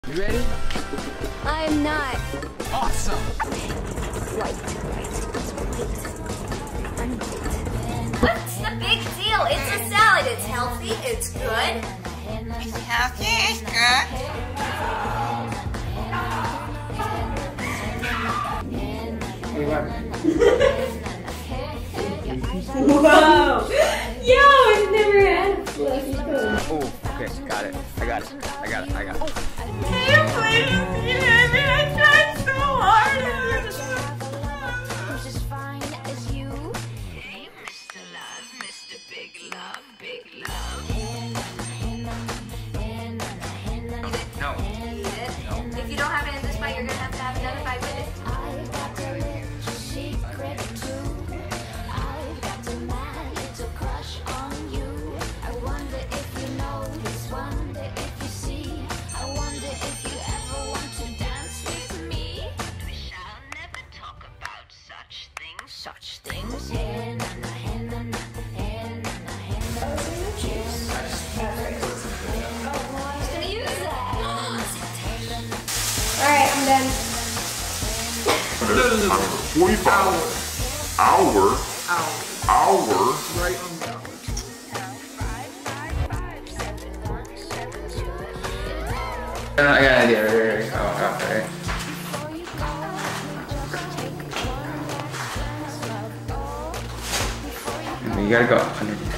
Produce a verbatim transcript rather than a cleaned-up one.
You ready? I'm not. Awesome. Right, right. What's the big deal? It's a salad. It's healthy. It's good. It's healthy. It's good. Whoa! Yo, I've never had a fluffy cone. Oh, okay, got it. I got it. I got it. I got it. Can you please get it? I tried so hard. Who's as fine as you? Hey, Mister Love, Mister Big Love, Big Love. No. Eat it. If you don't have it in this bite, you're gonna have to have another bite with it. I've got a little secret too. I've got a mad little crush on you. I wonder if you notice, wonder if you see. I wonder if you ever want to dance with me. We shall never talk about such things. Such things. Hey, na, na, hey, na, na, hey, na, na, hey, na, na. Cheers. Oh, well, I was gonna use that. Alright, I'm done. forty-five. Hour. Hour. Right on the hour. I got an idea. Right, right, right. Oh, oh, right. You gotta go under.